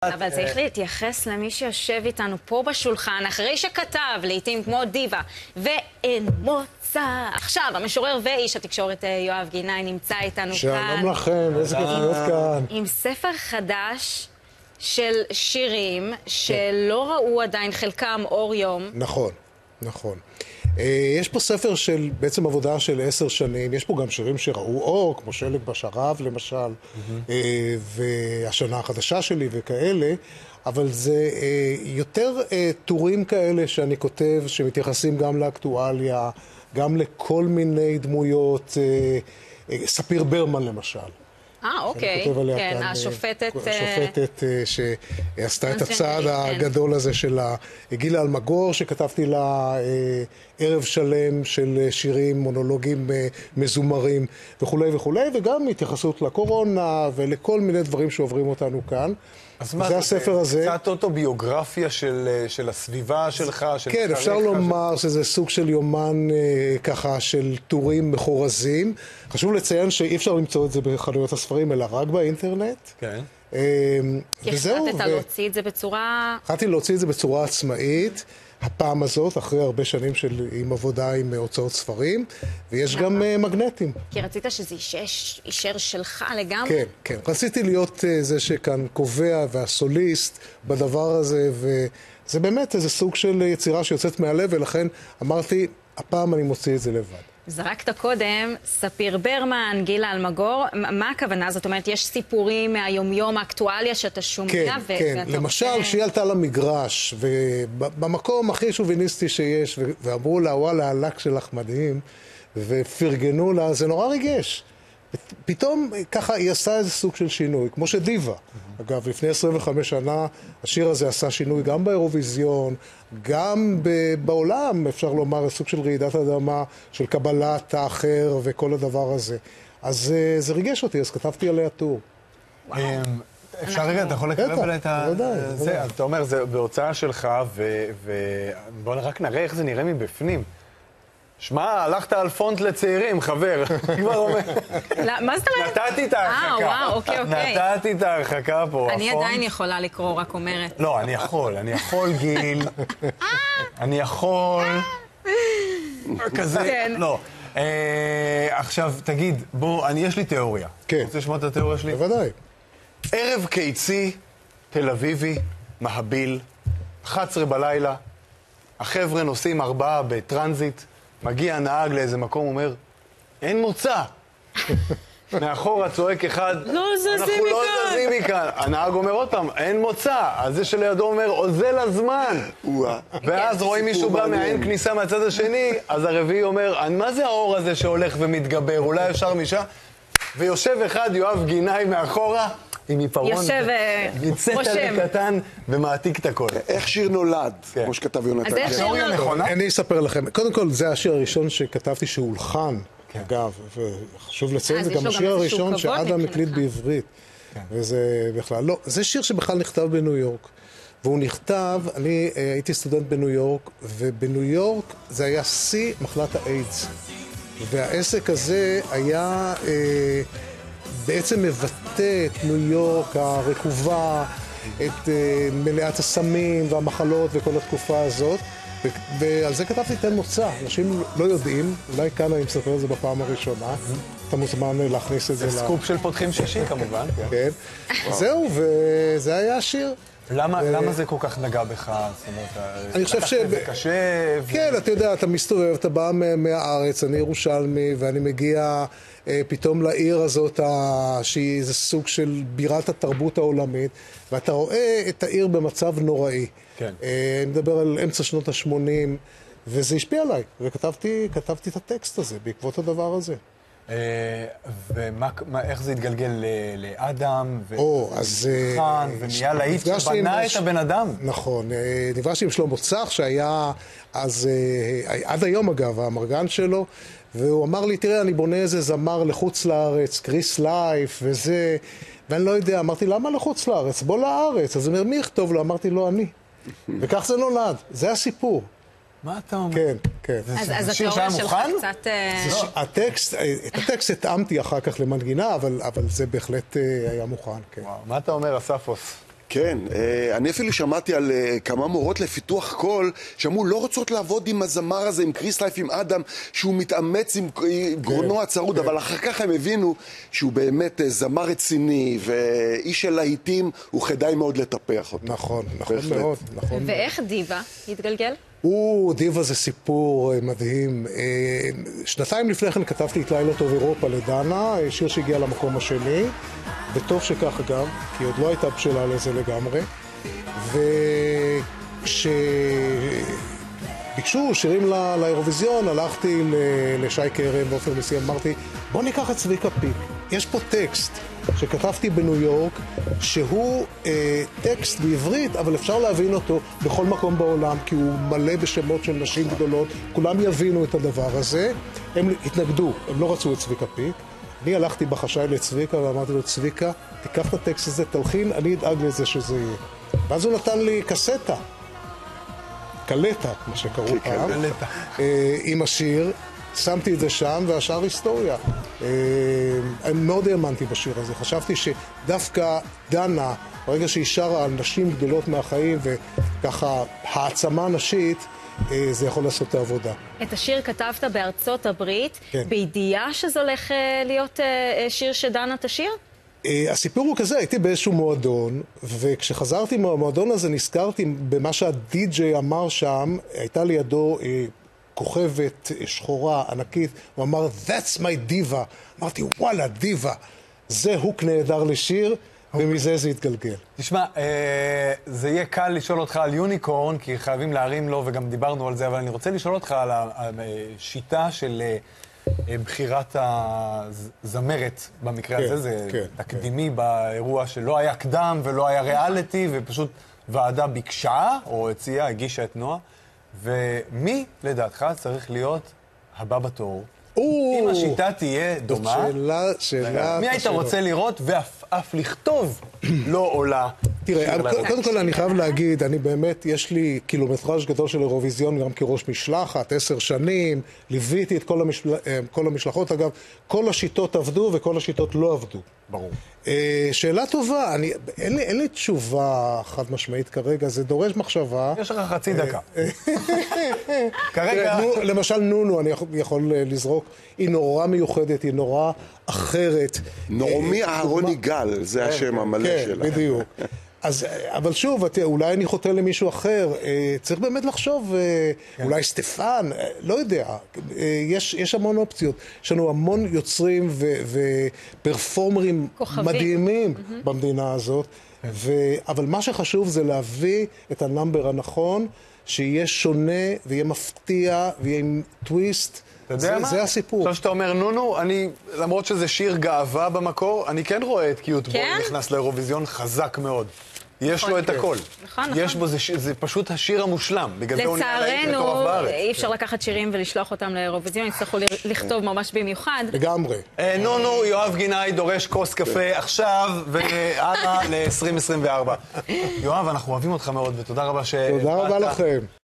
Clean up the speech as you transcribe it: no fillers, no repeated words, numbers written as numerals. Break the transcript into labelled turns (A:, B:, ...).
A: אבל צריך להתייחס למי שיושב איתנו פה בשולחן, אחרי שכתב, לעתים כמו דיבה, ואין מוצא. עכשיו, המשורר ואיש התקשורת יואב גינאי נמצא איתנו כאן.
B: שלום לכם, איזה כיף להיות כאן.
A: עם ספר חדש של שירים שלא ראו עדיין חלקם אור יום.
B: נכון, נכון. יש פה ספר של בעצם עבודה של 10 שנים, יש פה גם שירים שראו אור, כמו שלג בשרב למשל, והשנה החדשה שלי וכאלה, אבל זה יותר טורים כאלה שאני כותב, שמתייחסים גם לאקטואליה, גם לכל מיני דמויות, ספיר ברמן למשל.
A: אוקיי, כן, השופטת
B: שעשתה את הצעד הגדול הזה שלה, גילה אלמגור, שכתבתי לה ערב שלם של שירים, מונולוגים מזומרים וכו' וכו', וגם התייחסות לקורונה ולכל מיני דברים שעוברים אותנו כאן.
C: אז מה זה הספר הזה? קצת אוטוביוגרפיה של הסביבה שלך?
B: כן, אפשר לומר שזה סוג של יומן ככה של טורים מחורזים. חשוב לציין שאי אפשר למצוא את זה בחנויות הספרים, אלא רק באינטרנט.
C: כן.
A: החלטת להוציא את זה בצורה...
B: החלטתי להוציא את זה בצורה עצמאית. הפעם הזאת, אחרי הרבה שנים עם עבודה עם הוצאות ספרים, ויש גם מגנטים.
A: כי רצית שזה יישאר שלך לגמרי?
B: כן, כן. רציתי להיות זה שכאן קובע והסוליסט בדבר הזה, וזה באמת איזה סוג של יצירה שיוצאת מהלב, ולכן אמרתי, הפעם אני מוציא את זה לבד.
A: זרקת קודם, ספיר ברמן, גילה אלמגור, מה הכוונה? זאת אומרת, יש סיפורים מהיומיום האקטואליה שאתה שומע?
B: כן, כן. למשל, שהיא עלתה למגרש, ובמקום הכי שוביניסטי שיש, ואמרו לה, וואלה, הלק שלך מדהים, ופרגנו לה, זה נורא ריגש. פתאום ככה היא עשה איזה סוג של שינוי, כמו שדיבה. אגב, לפני 25 שנה השיר הזה עשה שינוי גם באירוויזיון, גם בעולם, אפשר לומר, סוג של רעידת אדמה, של קבלת האחר וכל הדבר הזה. אז זה ריגש אותי, אז כתבתי עליה טור.
C: אפשר רגע, אתה יכול לקבל את זה? אז אתה אומר, זה בהוצאה שלך, ובואו רק נראה איך זה נראה מבפנים. שמע, הלכת על פונט לצעירים, חבר. כבר אומר.
A: מה זאת אומרת?
C: נתתי את ההרחקה.
A: וואו, אוקיי.
C: נתתי את ההרחקה פה.
A: אני עדיין יכולה לקרוא, רק אומרת.
C: לא, אני יכול, גיל. אני יכול. כזה, לא. עכשיו, תגיד, בוא, יש לי תיאוריה.
B: כן.
C: רוצה לשמוע את התיאוריה שלי?
B: בוודאי.
C: ערב קיצי, תל אביבי, מהביל, 11 בלילה, החבר'ה נוסעים 4 בטרנזיט, מגיע הנהג לאיזה מקום, אומר, אין מוצא. מאחורה צועק אחד,
A: לא זזים מכאן.
C: אנחנו לא זזים מכאן. הנהג אומר עוד פעם, אין מוצא. אז זה שלידו אומר, אוזל הזמן. ואז רואים מישהו בא מהעין כניסה מהצד השני, אז הרביעי אומר, מה זה האור הזה שהולך ומתגבר? אולי אפשר משם? ויושב אחד, יואב גינאי מאחורה, עם עיפרון, מצטל קטן, ומעתיק את הכל.
D: איך שיר נולד, כמו שכתב יונתן.
A: אז איך שיר נולד?
B: אני אספר לכם. קודם כל, זה השיר הראשון שכתבתי שהולחן, אגב, וחשוב לציין, זה גם השיר הראשון שאדם הקליט בעברית. וזה בכלל, לא, זה שיר שבכלל נכתב בניו יורק. והוא נכתב, אני הייתי סטודנט בניו יורק, ובניו יורק זה היה שיא מחלת האיידס. והעסק הזה היה בעצם מבטא את ניו יורק הרקובה, את מלאת הסמים והמחלות וכל התקופה הזאת, ועל זה כתבתי תן מוצא. אנשים לא יודעים, אולי כאן אני מספר את זה בפעם הראשונה, אתה מוזמן להכניס את זה.
C: זה סקופ של פותחים שישי כמובן.
B: כן, זהו, וזה היה השיר.
C: למה זה כל כך נגע בך?
B: אני חושב
C: זה קשה.
B: כן, אתה יודע, אתה מסתובב, אתה בא מהארץ, אני ירושלמי, ואני מגיע פתאום לעיר הזאת, שהיא איזה סוג של בירת התרבות העולמית, ואתה רואה את העיר במצב נוראי.
C: כן.
B: אני מדבר על אמצע שנות ה-80, וזה השפיע עליי, וכתבתי את הטקסט הזה בעקבות הדבר הזה.
C: ואיך זה התגלגל לאדם,
B: וחן,
C: ונהיה להיט שבנה את הבן אדם.
B: נכון, נפגשתי עם שלמה צח, שהיה אז, עד היום אגב, המרגן שלו, והוא אמר לי, תראה, אני בונה איזה זמר לחוץ לארץ, קריס לייף וזה, ואני לא יודע, אמרתי, למה לחוץ לארץ? בוא לארץ. אז הוא אומר, מי יכתוב לו? אמרתי, לא אני. וכך זה נולד, זה הסיפור.
C: מה אתה אומר?
B: כן, כן.
A: אז התיאוריה שלך קצת...
B: את הטקסט התאמתי אחר כך למנגינה, אבל זה בהחלט היה מוכן, כן.
C: מה אתה אומר, אספוס?
D: כן, אני אפילו שמעתי על כמה מורות לפיתוח קול, שאמרו לא רוצות לעבוד עם הזמר הזה, עם קריס לייף, עם אדם, שהוא מתאמץ עם גרונו הצרוד, אבל אחר כך הם הבינו שהוא באמת זמר רציני, ואיש של להיטים, הוא כדאי מאוד לטפח אותו.
B: נכון, נכון מאוד.
A: ואיך דיבה התגלגל?
B: דיבה זה סיפור מדהים. שנתיים לפני כן כתבתי את לילה טוב אירופה לדנה, שיר שהגיע למקום השני, וטוב שכך אגב, כי עוד לא הייתה בשלה לזה לגמרי. וכשביקשו שירים לאירוויזיון, הלכתי לשי קרן באופן מסוים, אמרתי, בוא ניקח את צביקה פיק. יש פה טקסט שכתבתי בניו יורק, שהוא טקסט בעברית, אבל אפשר להבין אותו בכל מקום בעולם, כי הוא מלא בשמות של נשים גדולות, כולם יבינו את הדבר הזה. הם התנגדו, הם לא רצו את צביקה פיק. אני הלכתי בחשאי לצביקה ואמרתי לו, צביקה, תיקח את הטקסט הזה, תלחין, אני אדאג לזה שזה יהיה. ואז הוא נתן לי קלטה, מה שקראו פעם, עם השיר. שמתי את זה שם, והשאר היסטוריה. אני מאוד האמנתי בשיר הזה. חשבתי שדווקא דנה, ברגע שהיא שרה על נשים גדולות מהחיים, וככה העצמה נשית, זה יכול לעשות את העבודה.
A: את השיר כתבת בארצות הברית,
B: כן.
A: בידיעה שזה הולך להיות שיר שדנה תשיר?
B: הסיפור הוא כזה, הייתי באיזשהו מועדון, וכשחזרתי מהמועדון הזה נזכרתי במה שהדי-ג'יי אמר שם, הייתה לידו כוכבת שחורה ענקית, הוא אמר, That's my diva. אמרתי, וואלה, דיבה. זה הוק נהדר לשיר, ומזה זה יתגלגל.
C: תשמע, זה יהיה קל לשאול אותך על יוניקורן, כי חייבים להרים לו, וגם דיברנו על זה, אבל אני רוצה לשאול אותך על השיטה של בחירת הזמרת במקרה הזה. זה תקדימי באירוע שלא היה קדם ולא היה ריאליטי, ופשוט ועדה ביקשה, או הציעה, הגישה את נועה. ומי, לדעתך, צריך להיות הבא בתור? אם השיטה תהיה דומה, מי היית רוצה לראות ואף לכתוב לא עולה?
B: תראה, קודם כל אני חייב להגיד, אני באמת, יש לי קילומטראז' גדול של אירוויזיון גם כראש משלחת, 10 שנים, ליוויתי את כל המשלחות, אגב, כל השיטות עבדו וכל השיטות לא עבדו.
C: ברור.
B: שאלה טובה, אין לי תשובה חד משמעית כרגע, זה דורש מחשבה.
C: יש לך חצי דקה. כרגע...
B: למשל נונו, אני יכול לזרוק, היא נורא מיוחדת, היא נורא אחרת.
D: נעמי אהרון יגאל, זה השם המלא שלה.
B: כן, בדיוק. אבל שוב, אולי אני חוטא למישהו אחר, צריך באמת לחשוב, אולי סטפן, לא יודע, יש המון אופציות, יש לנו המון יוצרים ופרפורמרים מדהימים במדינה הזאת, אבל מה שחשוב זה להביא את הנאמבר הנכון, שיהיה שונה ויהיה מפתיע ויהיה עם טוויסט, זה הסיפור.
C: עכשיו שאתה אומר נונו, למרות שזה שיר גאווה במקור, אני כן רואה את קיוטבול נכנס לאירוויזיון חזק מאוד. יש לו את הכל. יש בו, זה פשוט השיר המושלם.
A: לצערנו, אי אפשר לקחת שירים ולשלוח אותם לאירוויזיון, יצטרכו לכתוב ממש במיוחד.
B: לגמרי.
C: נונו, יואב גינאי דורש כוס קפה עכשיו, והלאה ל-2024. יואב, אנחנו אוהבים אותך מאוד, ותודה רבה
B: תודה רבה לכם.